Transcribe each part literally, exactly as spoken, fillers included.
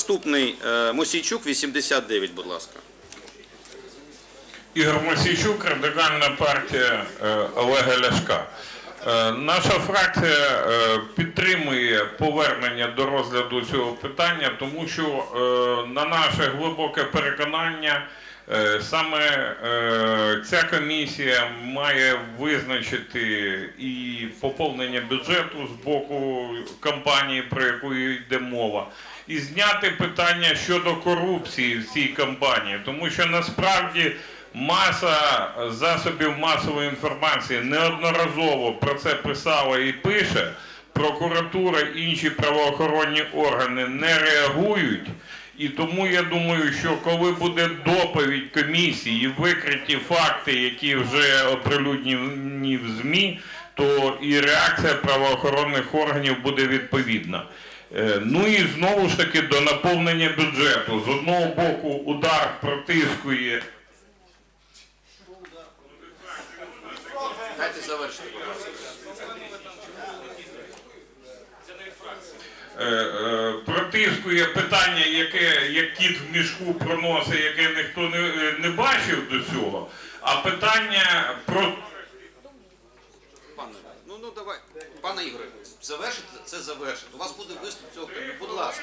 Наступний Мосійчук, вісімдесят дев'ять, будь ласка. Ігор Мосійчук, Радикальна партія Олега Ляшка. Наша фракція підтримує повернення до розгляду цього питання, тому що, на наше глибоке переконання, саме ця комісія має визначити і поповнення бюджету з боку компанії, про яку йде мова, і зняти питання щодо корупції в цій компанії, тому що насправді маса засобів масової інформації неодноразово про це писала і пише, прокуратура і інші правоохоронні органи не реагують. І тому я думаю, що коли буде доповідь комісії і викриті факти, які вже оприлюднені в ЗМІ, то і реакція правоохоронних органів буде відповідна. Ну і знову ж таки до наповнення бюджету. З одного боку удар протискує... Дайте завершити, будь ласка. Протискує питання, яке, як кіт в мішку проносить, яке ніхто не, не бачив до цього, а питання про... Пане, ну, ну давай, пане Ігоре, завершити це завершити. У вас буде виступ цього, будь ласка.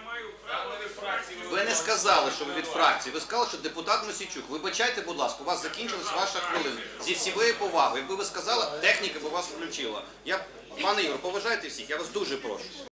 Ви не сказали, що ви від фракції, ви сказали, що депутат Мосійчук. Вибачайте, будь ласка, у вас закінчилась ваша хвилина. Зі всієї поваги, якби ви сказали, техніка б вас включила. Я, пане Ігоре, поважайте всіх, я вас дуже прошу.